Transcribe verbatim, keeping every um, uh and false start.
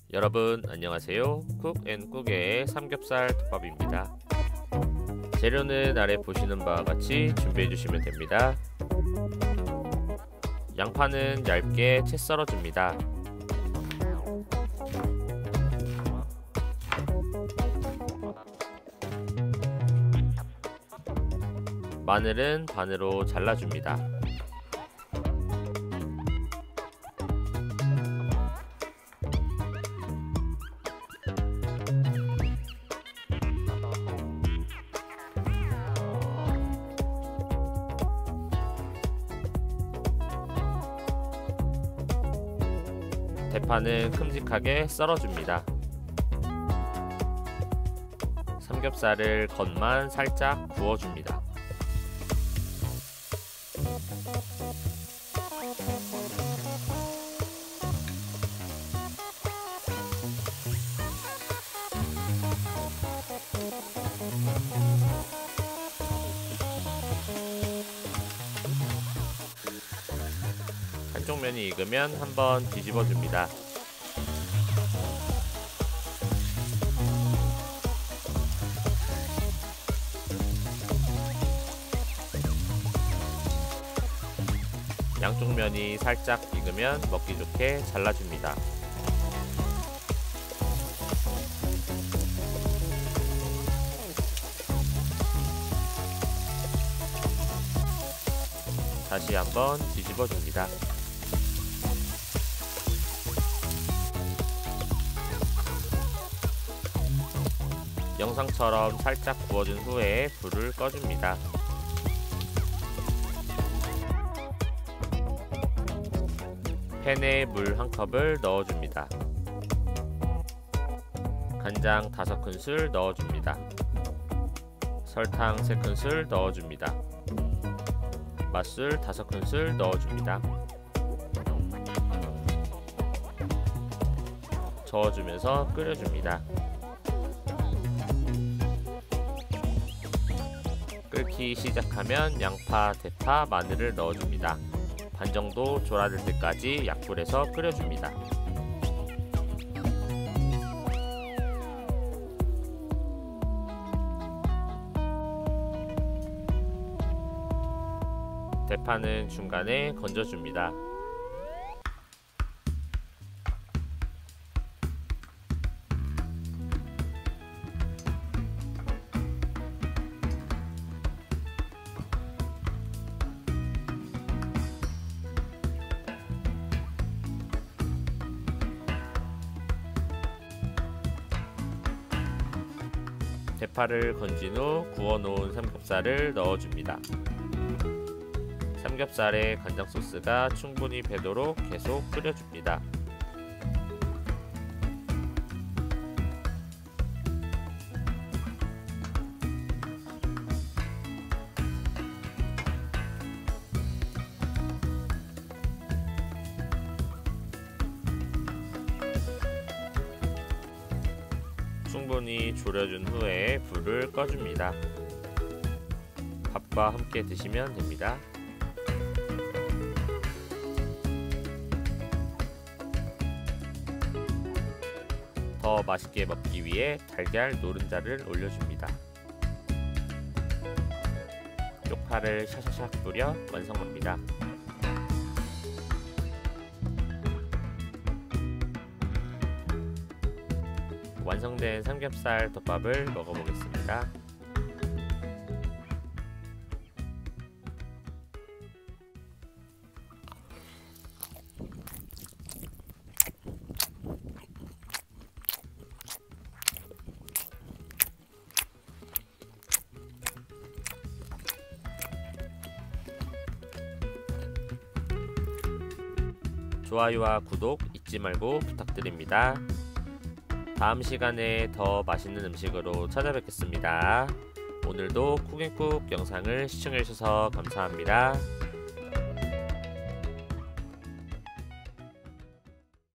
여러분 안녕하세요. 쿡앤쿡의 삼겹살 덮밥입니다. 재료는 아래 보시는 바와 같이 준비해 주시면 됩니다. 양파는 얇게 채 썰어줍니다. 마늘은 반으로 잘라줍니다. 대파는 큼직하게 썰어줍니다. 삼겹살을 겉만 살짝 구워줍니다. 한쪽 면이 익으면 한번 뒤집어 줍니다. 양쪽 면이 살짝 익으면 먹기 좋게 잘라줍니다. 다시 한번 뒤집어 줍니다. 영상처럼 살짝 구워준 후에 불을 꺼줍니다. 팬에 물 한 컵을 넣어줍니다. 간장 다섯 큰술 넣어줍니다. 설탕 세 큰술 넣어줍니다. 맛술 다섯 큰술 넣어줍니다. 저어주면서 끓여줍니다. 끓기 시작하면 양파, 대파, 마늘을 넣어줍니다. 반 정도 졸아들 때까지 약불에서 끓여줍니다. 대파는 중간에 건져줍니다. 대파를 건진 후 구워놓은 삼겹살을 넣어줍니다. 삼겹살에 간장 소스가 충분히 배도록 계속 끓여줍니다. 충분히 졸여준 후에 불을 꺼줍니다. 밥과 함께 드시면 됩니다. 더 맛있게 먹기 위해 달걀 노른자를 올려줍니다. 쪽파를 샤샤샥 뿌려 완성합니다. 완성된 삼겹살 덮밥을 먹어보겠습니다. 좋아요와 구독 잊지 말고 부탁드립니다. 다음 시간에 더 맛있는 음식으로 찾아뵙겠습니다. 오늘도 쿡앤쿡 영상을 시청해주셔서 감사합니다.